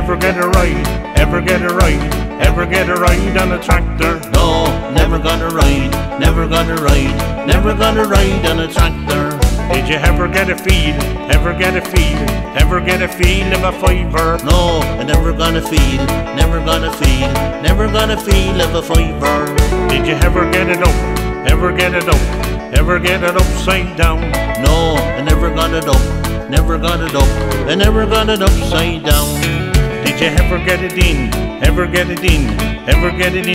ever get a ride? Ever get a ride? Ever get a ride on a tractor? No, never gonna ride, never gonna ride, never gonna ride on a tractor. Did you ever get a feel? Ever get a feel? Ever get a feel of a fiver? No, I never gonna feel, never gonna feel, never gonna feel of a fiver. Did you ever get it up? Ever get it up? Ever get it upside down? No, I never got it up, never got it up, I never got it upside down. Did you ever get it in? Ever get it in? Ever get it in?